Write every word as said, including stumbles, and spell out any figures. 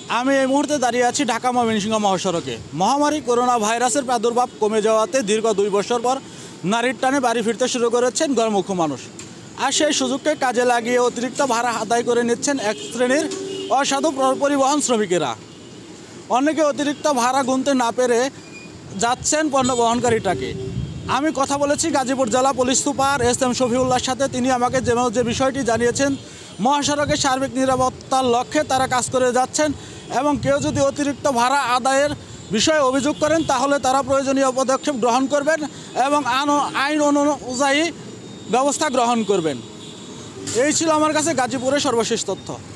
আমি এই মুহূর্তে দাঁড়িয়ে আছি ঢাকা ময়মনসিংহ মহাসড়কে। মহামারী করোনা ভাইরাসের প্রাদুর্ভাব কমে যাওয়াতে দীর্ঘ দুই বছর পর নারীর টানে বাড়ি ফিরতে শুরু করেছেন গরমুখ মানুষ। আর সেই সুযোগকে কাজে লাগিয়ে অতিরিক্ত ভাড়া আদায় করে নিচ্ছেন এক শ্রেণীর অসাধু পরিবহন শ্রমিকেরা। অনেকে অতিরিক্ত ভাড়া গুনতে না পেরে যাচ্ছেন পণ্য বহনকারীটাকে। আমি কথা বলেছি গাজীপুর জেলা পুলিশ সুপার এস এম শফিউল্লাহর সাথে। তিনি আমাকে যে যে বিষয়টি জানিয়েছেন, মহাসড়কের সার্বিক নিরাপত্তার লক্ষ্যে তারা কাজ করে যাচ্ছেন এবং কেউ যদি অতিরিক্ত ভাড়া আদায়ের বিষয়ে অভিযোগ করেন তাহলে তারা প্রয়োজনীয় পদক্ষেপ গ্রহণ করবেন এবং আইন অনুযায়ী ব্যবস্থা গ্রহণ করবেন। এই ছিল আমার কাছে গাজীপুরের সর্বশেষ তথ্য।